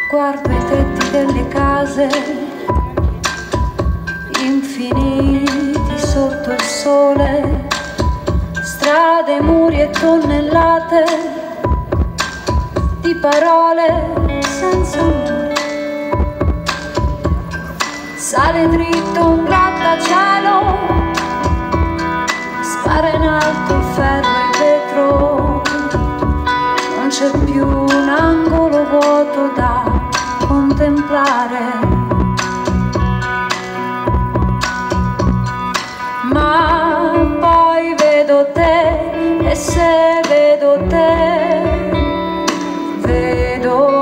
Guardo i tetti delle case infiniti sotto il sole, strade, muri e tonnellate di parole senza amore. Sale dritto un grattacielo, spara in alto ferro e vetro, non c'è più un angolo vuoto da contemplare. Ma poi vedo te, e se vedo te, vedo,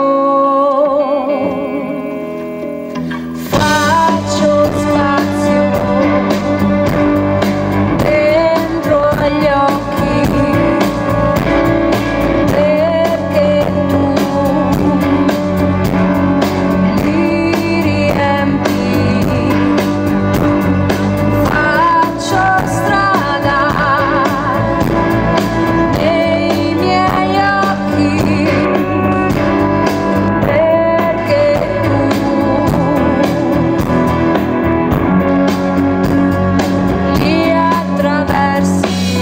faccio spazio dentro agli occhi, perché tu li riempi. Faccio strada nei miei occhi, perché tu li attraversi.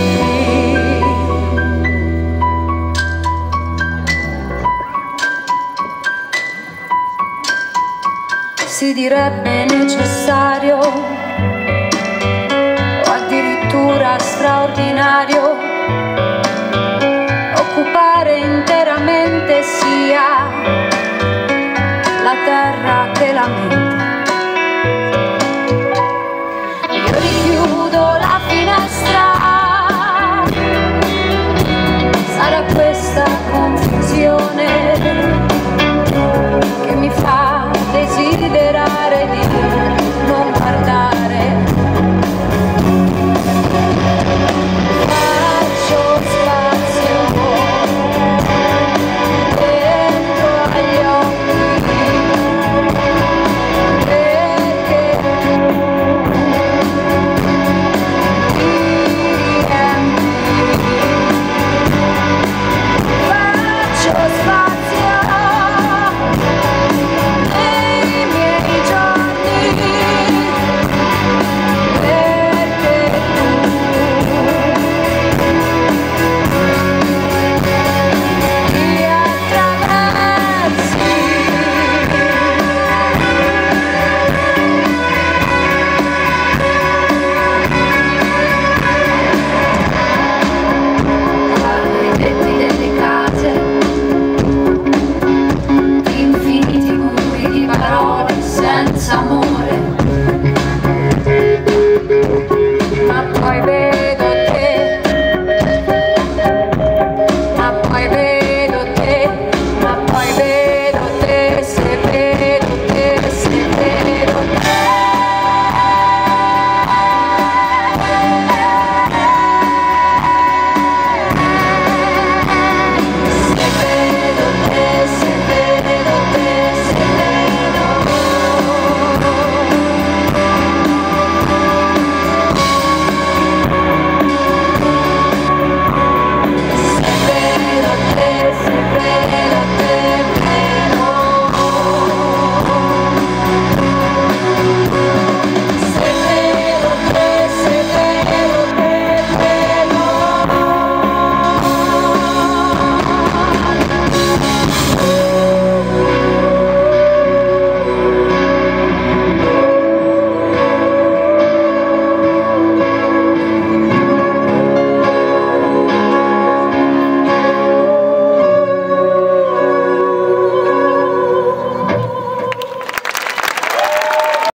Si direbbe necessario o addirittura straordinario occupare interamente sia la terra che la mente.